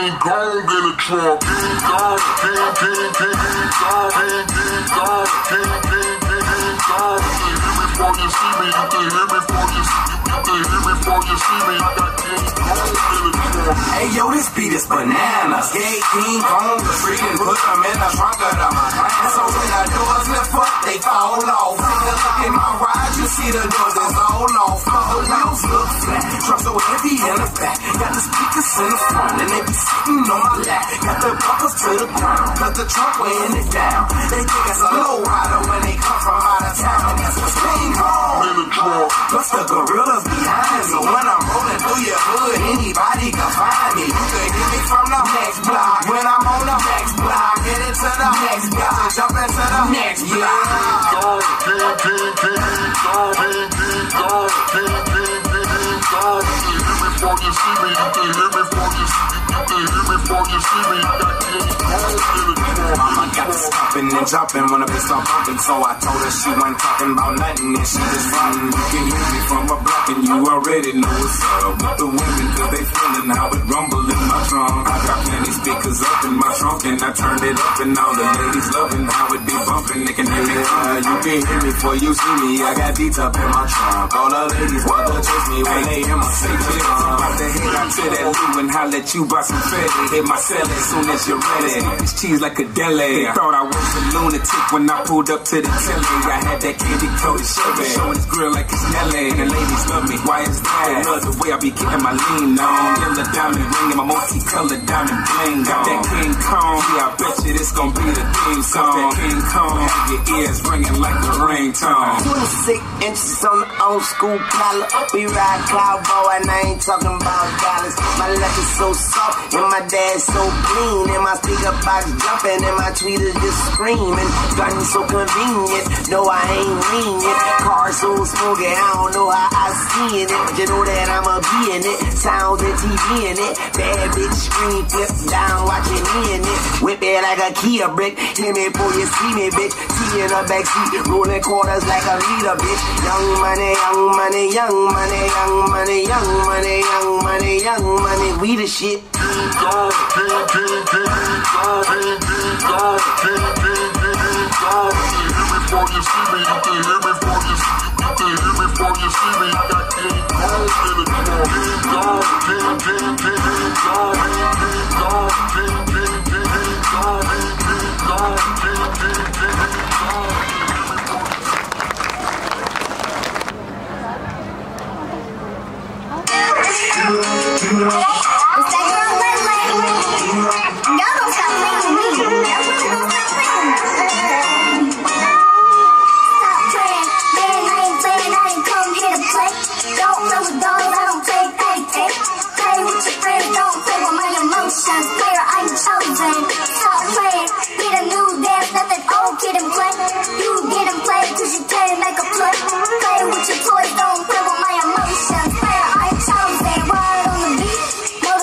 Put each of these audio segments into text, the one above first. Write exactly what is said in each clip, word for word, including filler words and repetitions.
King Kong in the trunk. King Kong, King, King, King, King Kong, King, King Kong, King, King, King, King Kong. You can hear me before you see me. You can hear me before you see me. You can hear me before you see me. I got King Kong in the trunk. Hey yo, this beat is bananas. Gay King Kong the street and put them in the trunk of my van. So when the doors lift up, they fall off. Take a look at my ride, you see the doors is all off. The wheels look flat, truck so heavy in the back. Got the speakers in the front and they be sitting on my lap. Got the buckles to the ground, cut the trunk weighing it down. They think it's a low rider when they come from out of town. And that's what's King Kong in the trunk. Plus the gorillas behind. So when I'm rolling through your hood, anybody can find me. You can get me from the next block. When I'm on the next block, get into the next block, jump into the next block. King, King, King, King Kong, King, King Kong, King, King, King, King Kong. You can hear me before you see me. You can hear me before you see me. You can hear me before you see me. I got King Kong in the trunk. Mama got to stopping and jumping when I be start bumping. So I told her she wasn't talking about nothing and she just running. You can hear me from a block and you already know what's up with the women, cause they feeling how it rumble in my trunk. I got plenty speakers up in my trunk and I turned it up and all the ladies loving how it be bumping. They can hear me. Uh, you can hear me before you see me. I got beats up in my trunk. All the ladies want to chase me when they hear my say shit. I'm about to head out to that loo and holler at you by some fatty. Hit my celly as soon as you're ready. It's cheese like a deli. They thought I was a lunatic when I pulled up to the telly. I had that candy coated Chevy, showing his grill like it's Nelly. The ladies love me. Why is that? Another way I be getting my lean on. Yellow diamond ring and my multicolored diamond bling. Got that King Kong. Yeah, I bet you this gon' be the theme song. That King Kong, have your ears ringing like the ringtone. twenty-six inches on the old school collar. We ride cowboy and I ain't talking about dollars. My left is so soft and my dad's so clean. And my speaker box jumping and my tweeters just screaming. Gun so convenient, no I ain't lenient. Car so smoky, I don't know how I see it. But you know that I'ma be in it. Sounds and T V in it. Bad bitch screen flip down watching me in it. Whip it like a Kia brick. Hear me before you see me, bitch. T in the backseat, rolling quarters like a leader, bitch. Young money, young money, young money, young money, young money, young money, young money. We the shit. King Kong, King, King, King, King Kong, King, King Kong, King, King, King, King Kong. You can hear me before you see me. You can hear me before you see me. You can hear me before you see me. I got King Kong in the trunk. King Kong, King, King, King, King Kong, King, King Kong, King, King, King, King Kong, King, King Kong, King, King, King, King Kong. It's that girl Leslie. Y'all don't stop playing with me. Y'all really don't stop playing with me. Stop playing. Man, I ain't playing. I ain't come here to play. Don't play with dogs. I don't play patty cake. Play with your friends. Don't play with my emotions. Player, I'm chosen. Stop playing. Get a new dance. Let that old kid and play. You get and play cause you can't make a play. Play with your toys. Don't play with my emotions. Player, I'm chosen. Ride on the beat. No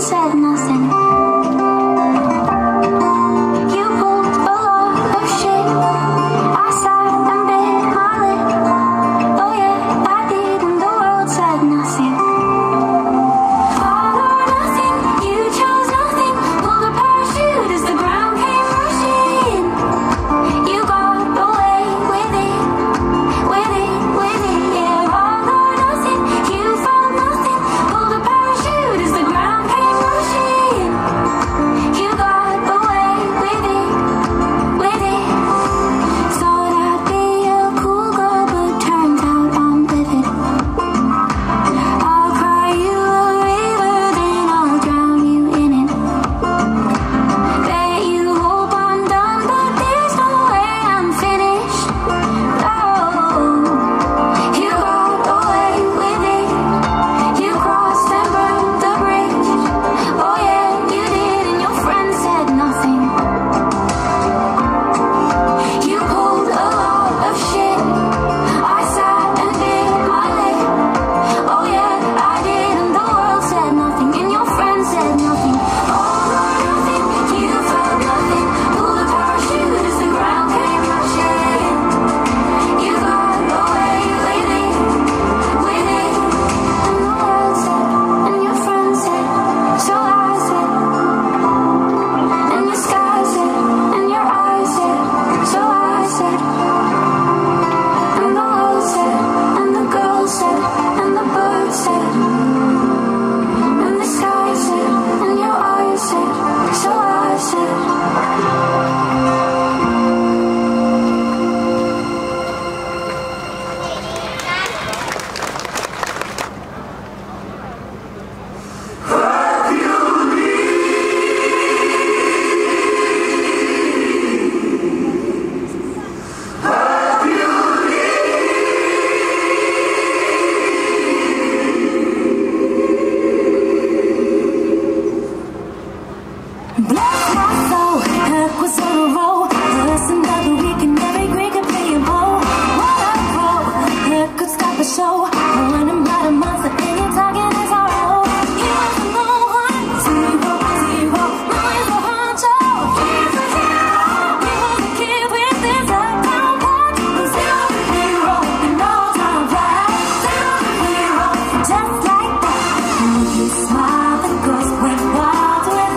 said nothing. You pulled a lot of shit. I sat and bit my lip. Oh yeah, I did, and the world said nothing. All or nothing, you chose nothing. Pulled a parachute as the ground came rushing. You got away with it, with it, with it, yeah. All or nothing, you found nothing. Pulled a parachute as the ground came rushing. You got away with it, with it. Thought I'd be a cool girl, but turns out I'm vivid. I'll cry you a river, then I'll drown you in it. Bet you hope I'm done, but there's no way I'm finished. Oh, you got away with it. You crossed and burned the bridge. Oh yeah, you did, and your friends said nothing. You pulled a lot of shit. I sat and bit my lip. Oh yeah, I did, and the world said nothing, and your friends said nothing. All or nothing, you felt nothing. Pulled a parachute as the ground came rushing. You got away with it, with it. And the world said, and your friends said, so I said. And the sky said, and your eyes said, so I said. And the world said, and the girl said, and the bird said. And the sky said, and your eyes said, so I said. Bless my soul, luck was on a roll. Plus another week and every Greek could play a bowl. What a pro, luck could stop a show. One about a month, and then you're talking as our own. He was a no one, zero, zero. Now he's a honcho. He's a hero. He was a kid with his uptown park. Zero to hero, and all time flat. Zero to hero, just like that. And when you smile, the girls went wild with.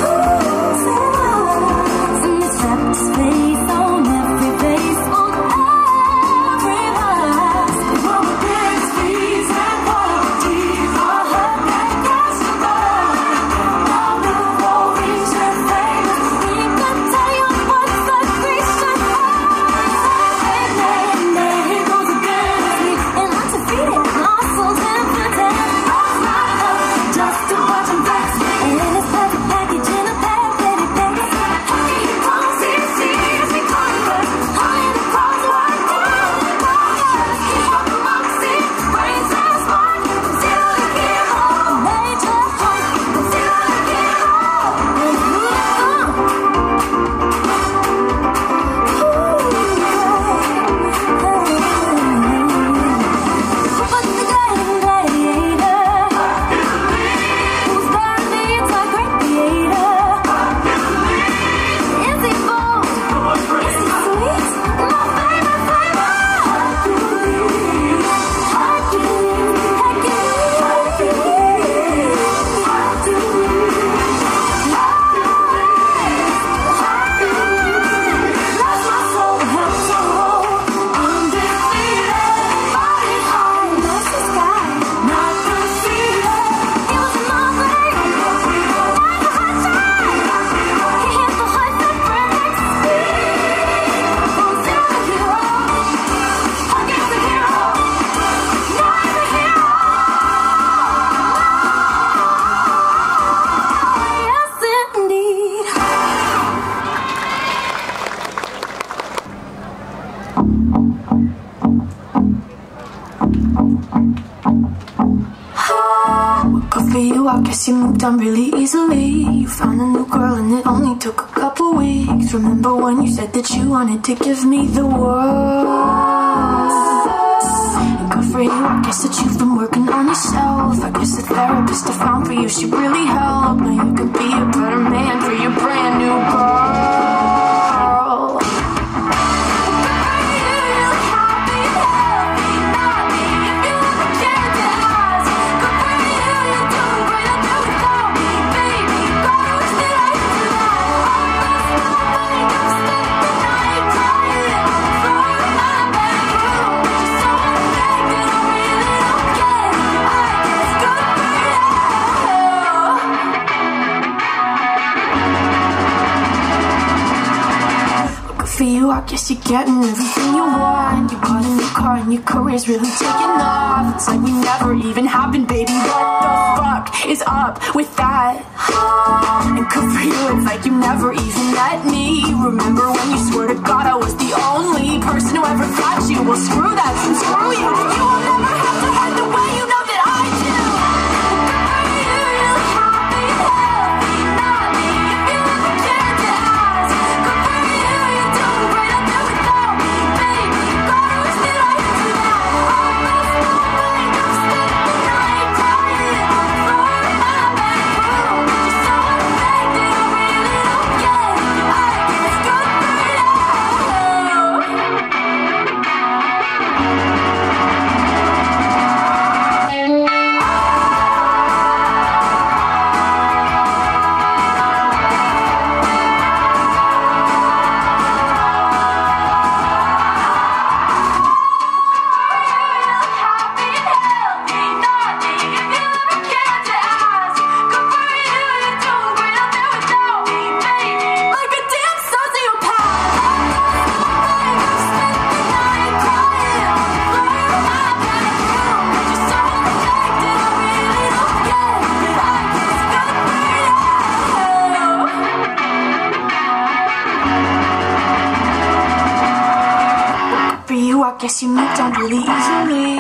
And you slapped his face on every face, on every rise. From the biggest fees and qualities, all her that cash to buy. All the roaries and famous, we could tell you what's the Christian heart. And then, there he goes again, and undefeated, muscles and pretend. All's not up, just to watch him flex. And in his perfect package in a pair of penny papers. Hey, he comes, he sees me convert. Honey, the cross, what do you want? He got the moxie, brains and smart. Zero to hero, major heart. Zero to hero, and who's But the guiding gladiator, whose band leads a great theater. Is he bold? Is he sweet? My favorite flavor. Hercules, Hercules, Hercules, Hercules. Lost my soul, held so low, undefeated, body high, lost the sky, not conceded. He was an athlete, like a hot shot. He hit the high foot break speed. From zero to hero, against the hero, now he's a hero. Yes, indeed. Good for you, I guess you moved on really easily. You found a new girl and it only took a couple weeks. Remember when you said that you wanted to give me the world? And good for you, I guess that you've been working on yourself. I guess the therapist I found for you, she really helped. you could be a better man for your brand new girl. For you, I guess you're getting everything you want. You bought a new car and your career's really taking off. It's like we never even happened, baby. What the fuck is up with that? And good for you, it's like you never even met me. Remember when you swore to God I was the only person who ever got you? Well, screw that, screw you. You will never have to hurt the way you know that I do. I guess you moved on really easily.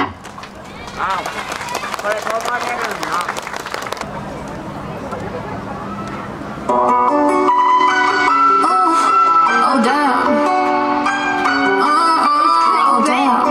Oh, damn. Oh, damn.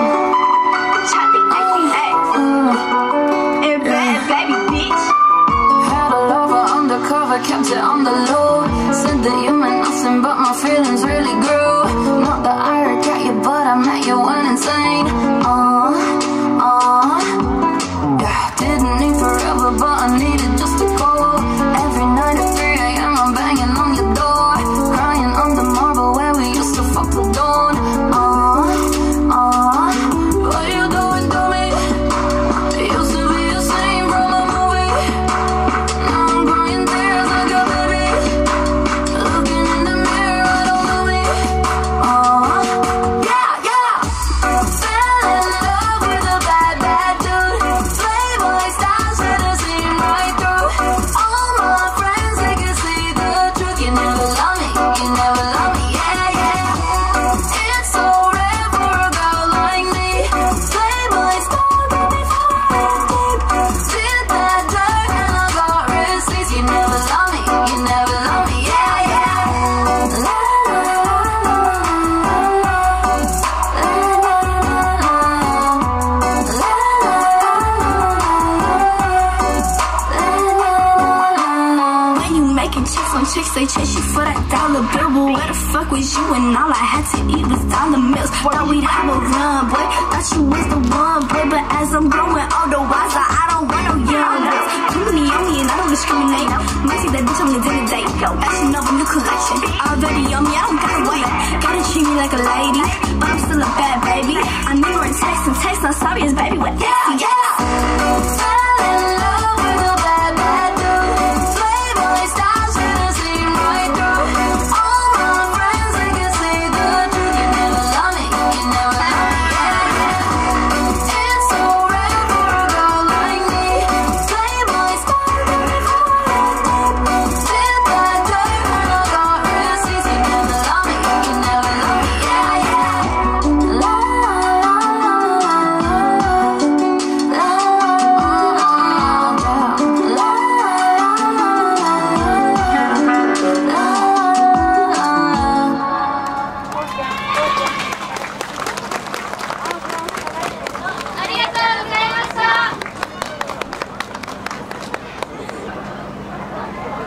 Hey, bad baby bitch. Had a lover undercover, kept it on the low. Said that you meant nothing, but my feelings really grew. Not that I regret you, but I met you went insane. Uh, uh, yeah, didn't need forever, but I needed just to go. Every night at three A M I'm banging on your door, crying on the marble where we used to fuck till dawn. Uh, uh, what you doing to me? It used to be the same from a movie. Now I'm crying tears like a baby, looking in the mirror, I don't know me. Uh, chicks, they chase you for that dollar bill. But where the fuck was you when all I had to eat was dollar meals? Thought we'd have a run, boy, thought you was the one, boy. But as I'm growing older, wiser, I don't want no young girls. Too many on me and I don't discriminate. Might see that bitch on the dinner date. Fashion of a new collection, already on me, I don't gotta wait. Gotta treat me like a lady, but I'm still a bad baby. I never in text and text, I'm sorry, it's baby with yeah, yeah.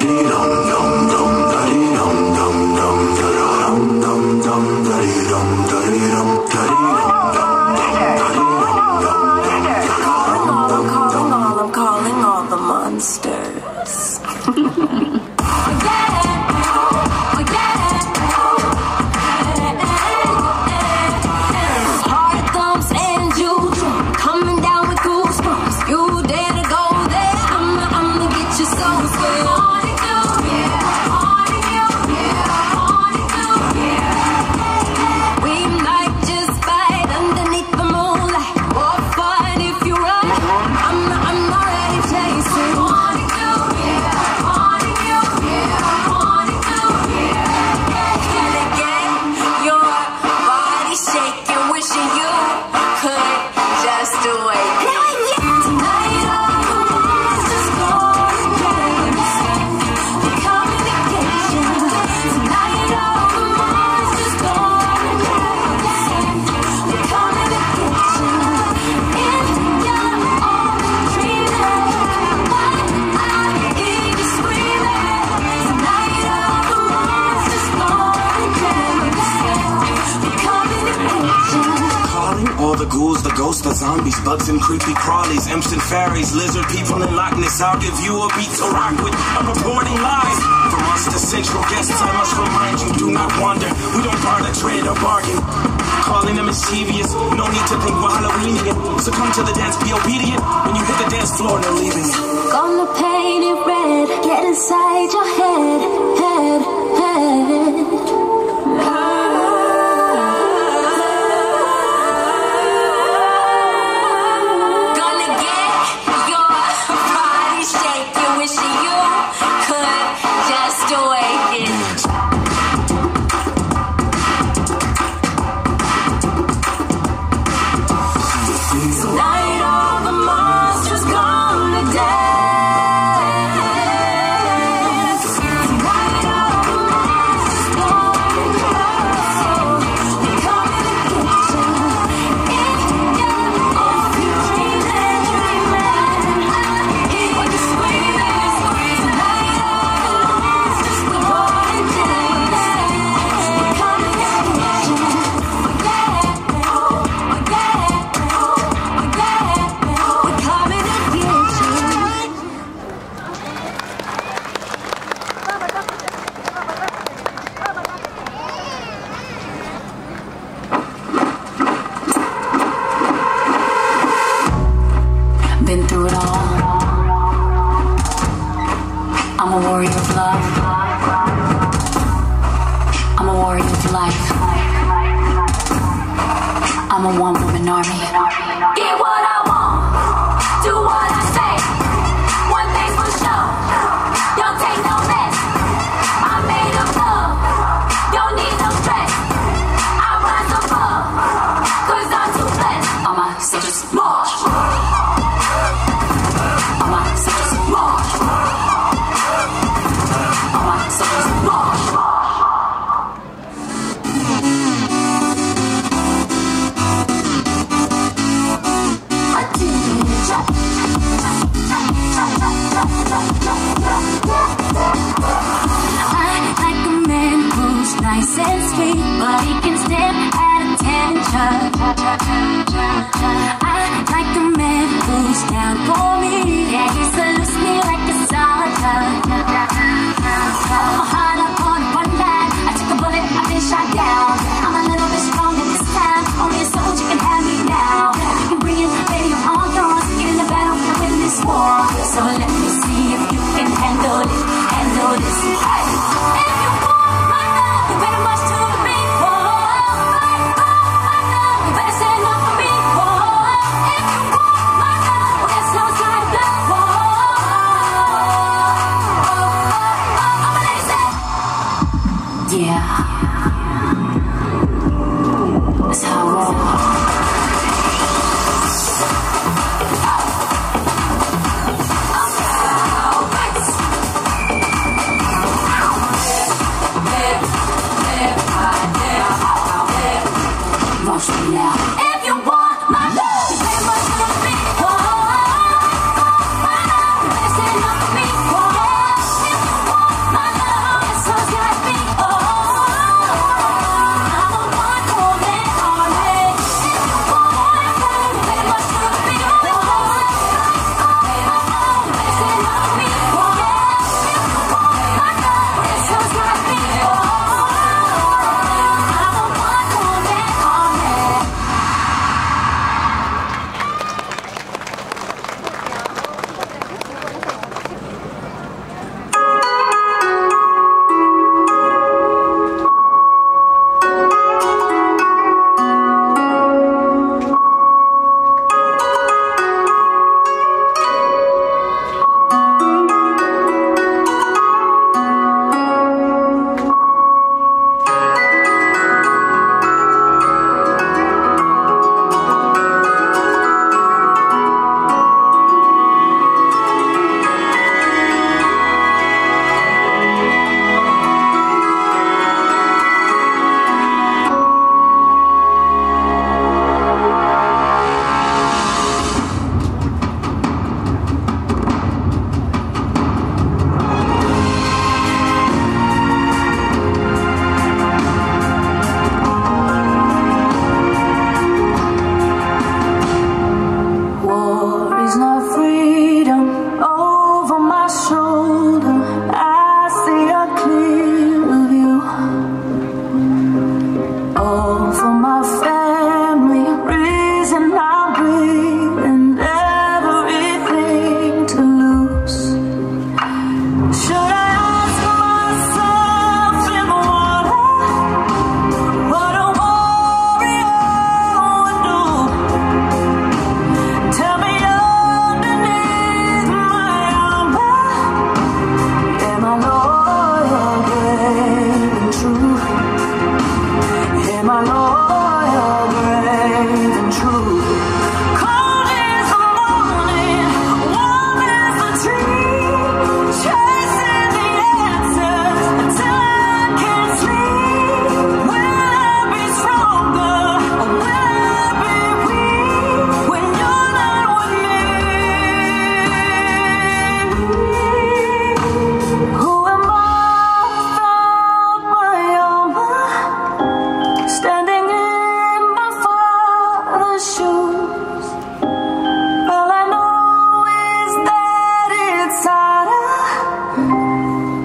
Zombies, bugs and creepy crawlies, imps and fairies, lizard people in Loch Ness. I'll give you a beat to rock with. I'm reporting live from us to central guests. I must remind you, do not wander. We don't barter, trade, or bargain. Calling them mischievous, no need to think we're Halloweenian. So come to the dance, be obedient. When you hit the dance floor, no leaving it. Gonna paint it red, get inside your head, head, head.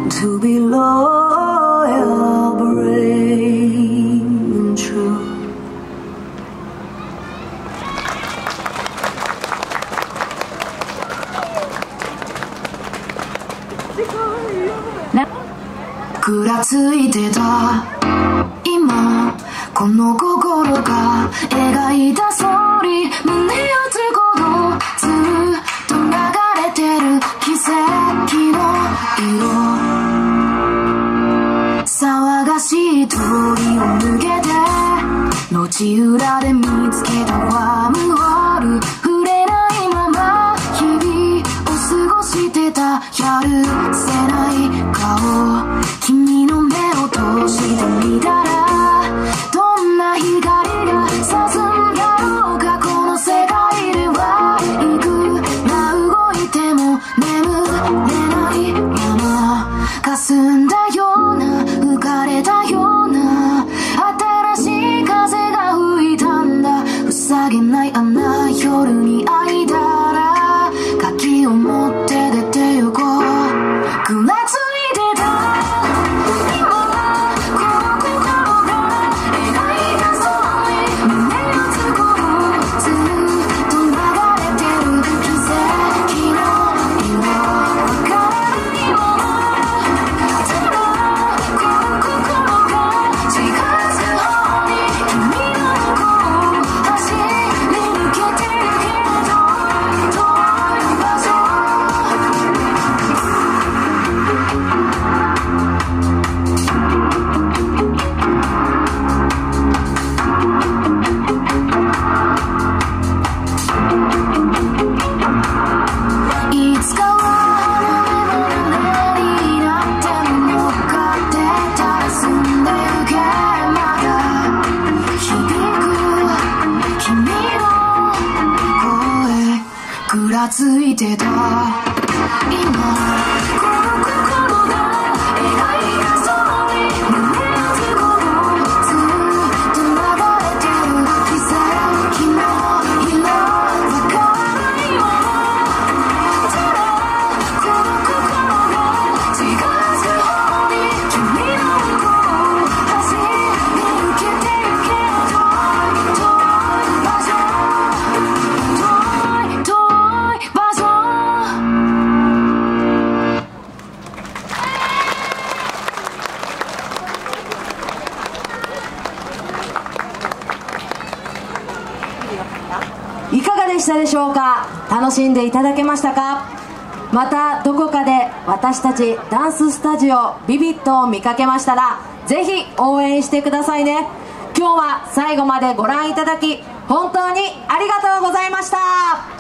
To be loyal, brave and true.ぐらついてた今この心が描いたストーリー、胸打つほどずっと流れてる奇跡の色、騒がしい通りを抜けて路地裏で見つけたワームホール、触れないまま日々を過ごしてたやるせない顔、君の目を通してみたらどんな光が差すんだろうか、この世界ではいくら動いても眠れないまま、霞んだような浮かれたような新しい風が吹いたんだ、塞げないあんな夜に会いたら鍵を持って出て行こう、ぐらついてた今この心が描いたストーリー、胸打つほどずっと流れてる奇跡の色、わからないままただこの心が近づく方に君の向こう走り抜けてるけど遠い場所、いつかは花の胸になっても乗っかってたら澄んでゆけ、まだ響く君の声、ぐらついてた今この心が描いたストーリー、胸打つほどずっと流れてる奇跡の色、わからないままただこの心が近づく方に君の向こう走り抜けてゆけ、遠い遠い場所、遠い遠い場所。 いかがでしたでしょうか。楽しんでいただけましたか。またどこかで私たちダンススタジオビビットを見かけましたらぜひ応援してくださいね。今日は最後までご覧いただき本当にありがとうございました。